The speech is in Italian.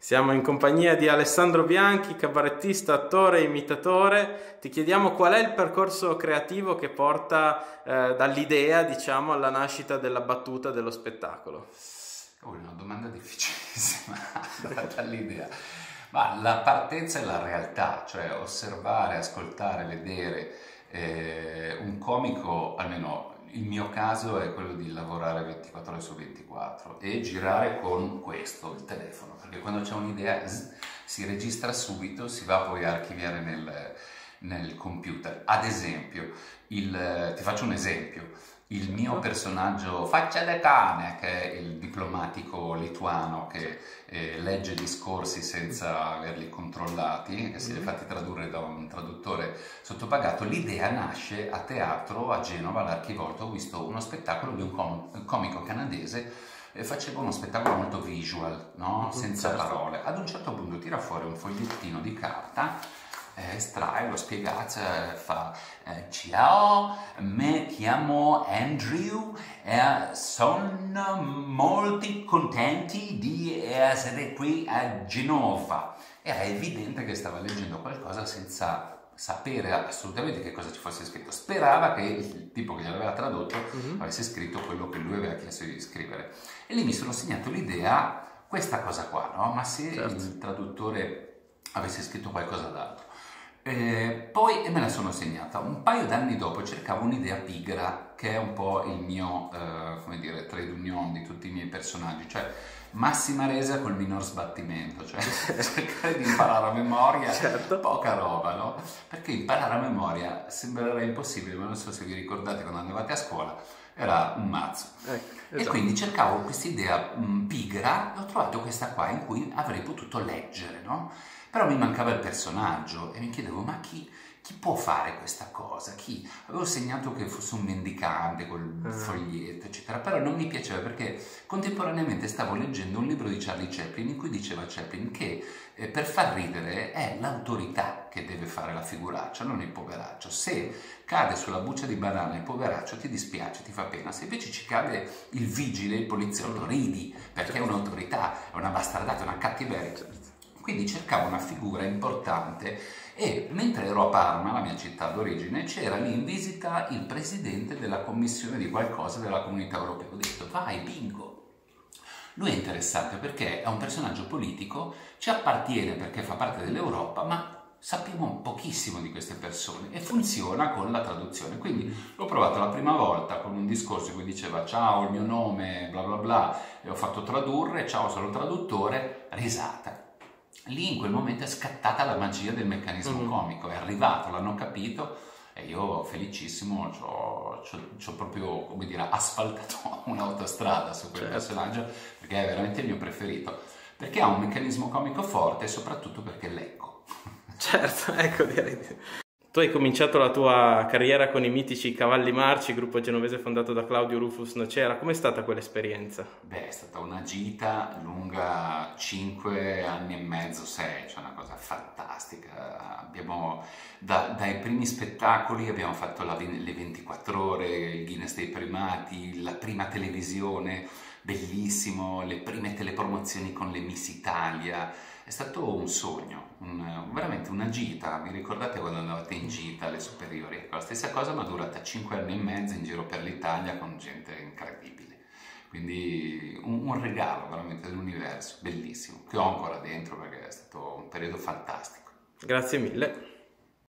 Siamo in compagnia di Alessandro Bianchi, cabarettista, attore e imitatore. Ti chiediamo qual è il percorso creativo che porta dall'idea, diciamo, alla nascita della battuta dello spettacolo. Oh, è una domanda difficilissima dall'idea. Ma la partenza è la realtà, cioè osservare, ascoltare, vedere. Un comico, almeno il mio caso, è quello di lavorare 24 ore su 24 e girare con questo, il telefono, perché quando c'è un'idea si registra subito, si va poi a archiviare nel computer. Ad esempio, ti faccio un esempio. Il mio personaggio Faccia de cane, che è il diplomatico lituano che legge discorsi senza averli controllati, che si è fatti tradurre da un traduttore sottopagato, l'idea nasce a teatro a Genova, all'Archivolto. Ho visto uno spettacolo di un comico canadese, faceva uno spettacolo molto visual, no? Senza parole. Ad un certo punto tira fuori un fogliettino di carta, estrae, lo spiegazza, fa ciao, mi chiamo Andrew e sono molto contenti di essere qui a Genova. Era evidente che stava leggendo qualcosa senza sapere assolutamente che cosa ci fosse scritto. Sperava che il tipo che gliel'aveva tradotto avesse scritto quello che lui aveva chiesto di scrivere. E lì mi sono segnato l'idea, questa cosa qua, no? Ma se il traduttore avesse scritto qualcosa d'altro. Poi me la sono segnata. Un paio d'anni dopo cercavo un'idea pigra, che è un po' il mio, come dire, trade union di tutti i miei personaggi, cioè massima resa col minor sbattimento, cioè cercare di imparare a memoria, poca roba, no? Perché imparare a memoria sembrerà impossibile, ma non so se vi ricordate quando andavate a scuola, era un mazzo. E quindi cercavo questa idea pigra, e ho trovato questa qua in cui avrei potuto leggere, no? Però mi mancava il personaggio e mi chiedevo, ma chi può fare questa cosa? Chi? Avevo segnato che fosse un mendicante col foglietto, eccetera, però non mi piaceva perché contemporaneamente stavo leggendo un libro di Charlie Chaplin in cui diceva Chaplin che per far ridere è l'autorità che deve fare la figuraccia, non il poveraccio. Se cade sulla buccia di banana il poveraccio ti dispiace, ti fa pena, se invece ci cade il vigile, il poliziotto, ridi, perché è un'autorità, è una bastardata, è una cattiveria. Quindi cercavo una figura importante e mentre ero a Parma, la mia città d'origine, c'era lì in visita il presidente della commissione di qualcosa della Comunità Europea. Ho detto, vai, bingo! Lui è interessante perché è un personaggio politico, ci appartiene perché fa parte dell'Europa, ma sappiamo pochissimo di queste persone e funziona con la traduzione. Quindi l'ho provato la prima volta con un discorso in cui diceva ciao, il mio nome, bla bla bla, e ho fatto tradurre, ciao, sono traduttore, risata. Lì in quel momento è scattata la magia del meccanismo comico, è arrivato, l'hanno capito e io felicissimo ci ho proprio, come dire, asfaltato un'autostrada su quel personaggio perché è veramente il mio preferito, perché ha un meccanismo comico forte e soprattutto perché leggo. Certo, ecco, direi. Tu hai cominciato la tua carriera con i mitici Cavalli Marci, gruppo genovese fondato da Claudio Rufus Nocera. Com'è stata quell'esperienza? Beh, è stata una gita lunga 5 anni e mezzo, 6, cioè una cosa fantastica. Abbiamo, dai primi spettacoli abbiamo fatto le 24 ore, il Guinness dei primati, la prima televisione, bellissimo, le prime telepromozioni con le Miss Italia. È stato un sogno, veramente una gita. Vi ricordate quando andavate in gita alle superiori? Ecco, la stessa cosa, ma durata 5 anni e mezzo in giro per l'Italia con gente incredibile. Quindi un regalo veramente dell'universo, bellissimo, che ho ancora dentro perché è stato un periodo fantastico. Grazie mille.